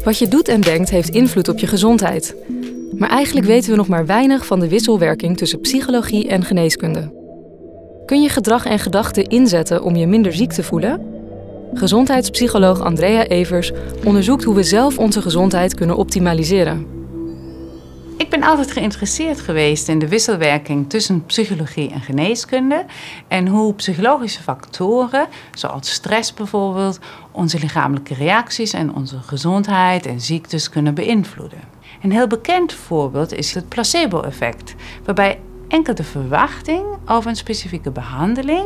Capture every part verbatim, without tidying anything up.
Wat je doet en denkt heeft invloed op je gezondheid. Maar eigenlijk weten we nog maar weinig van de wisselwerking tussen psychologie en geneeskunde. Kun je gedrag en gedachten inzetten om je minder ziek te voelen? Gezondheidspsycholoog Andrea Evers onderzoekt hoe we zelf onze gezondheid kunnen optimaliseren. Ik ben altijd geïnteresseerd geweest in de wisselwerking tussen psychologie en geneeskunde en hoe psychologische factoren, zoals stress bijvoorbeeld, onze lichamelijke reacties en onze gezondheid en ziektes kunnen beïnvloeden. Een heel bekend voorbeeld is het placebo-effect, waarbij enkel de verwachting over een specifieke behandeling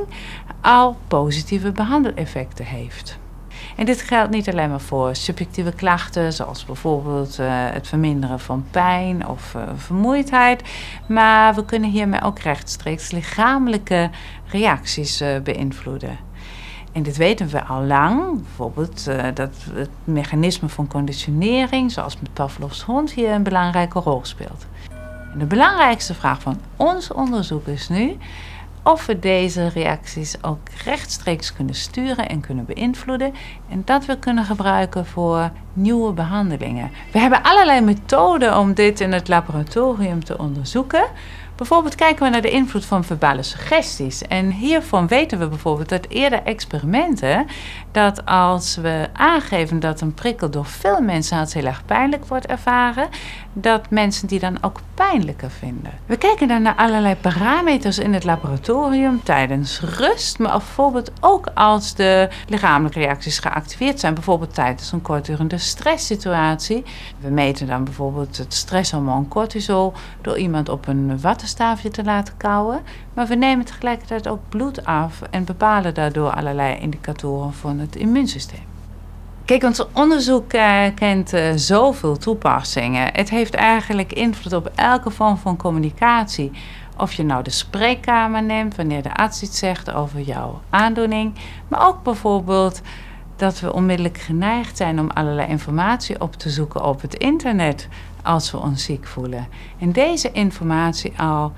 al positieve behandeleffecten heeft. En dit geldt niet alleen maar voor subjectieve klachten, zoals bijvoorbeeld uh, het verminderen van pijn of uh, vermoeidheid, maar we kunnen hiermee ook rechtstreeks lichamelijke reacties uh, beïnvloeden. En dit weten we al lang, bijvoorbeeld uh, dat het mechanisme van conditionering, zoals met Pavlovs hond, hier een belangrijke rol speelt. En de belangrijkste vraag van ons onderzoek is nu of we deze reacties ook rechtstreeks kunnen sturen en kunnen beïnvloeden en dat we kunnen gebruiken voor nieuwe behandelingen. We hebben allerlei methoden om dit in het laboratorium te onderzoeken. Bijvoorbeeld kijken we naar de invloed van verbale suggesties. En hiervan weten we bijvoorbeeld uit eerder experimenten dat als we aangeven dat een prikkel door veel mensen als heel erg pijnlijk wordt ervaren, dat mensen die dan ook pijnlijker vinden. We kijken dan naar allerlei parameters in het laboratorium tijdens rust, maar bijvoorbeeld ook als de lichamelijke reacties geactiveerd zijn, bijvoorbeeld tijdens een kortdurende stresssituatie. We meten dan bijvoorbeeld het stresshormoon cortisol door iemand op een wattenstaafje te laten kauwen, maar we nemen tegelijkertijd ook bloed af en bepalen daardoor allerlei indicatoren van het immuunsysteem. Kijk, ons onderzoek uh, kent uh, zoveel toepassingen. Het heeft eigenlijk invloed op elke vorm van communicatie. Of je nou de spreekkamer neemt, wanneer de arts iets zegt over jouw aandoening. Maar ook bijvoorbeeld dat we onmiddellijk geneigd zijn om allerlei informatie op te zoeken op het internet als we ons ziek voelen. En deze informatie al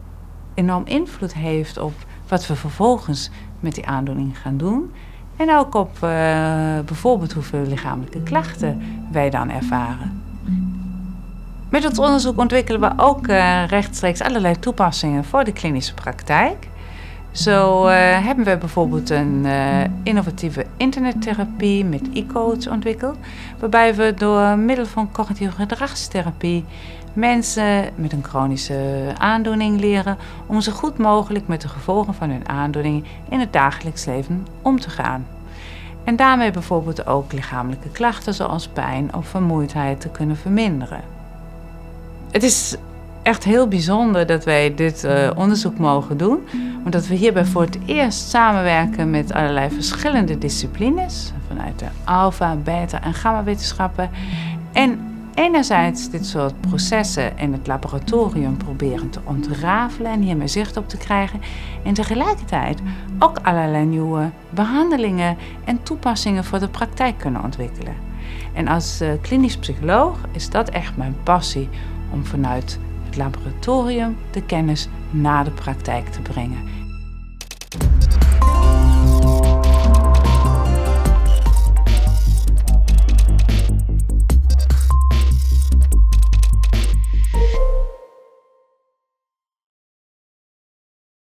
enorm invloed heeft op wat we vervolgens met die aandoening gaan doen. En ook op uh, bijvoorbeeld hoeveel lichamelijke klachten wij dan ervaren. Met ons onderzoek ontwikkelen we ook uh, rechtstreeks allerlei toepassingen voor de klinische praktijk. Zo uh, hebben we bijvoorbeeld een uh, innovatieve internettherapie met e-coach ontwikkeld, waarbij we door middel van cognitieve gedragstherapie mensen met een chronische aandoening leren om zo goed mogelijk met de gevolgen van hun aandoening in het dagelijks leven om te gaan. En daarmee bijvoorbeeld ook lichamelijke klachten zoals pijn of vermoeidheid te kunnen verminderen. Het is echt heel bijzonder dat wij dit uh, onderzoek mogen doen, omdat we hierbij voor het eerst samenwerken met allerlei verschillende disciplines, vanuit de alfa, beta en gamma wetenschappen. En enerzijds dit soort processen in het laboratorium proberen te ontrafelen en hiermee zicht op te krijgen. En tegelijkertijd ook allerlei nieuwe behandelingen en toepassingen voor de praktijk kunnen ontwikkelen. En als uh, klinisch psycholoog is dat echt mijn passie om vanuit het laboratorium de kennis naar de praktijk te brengen.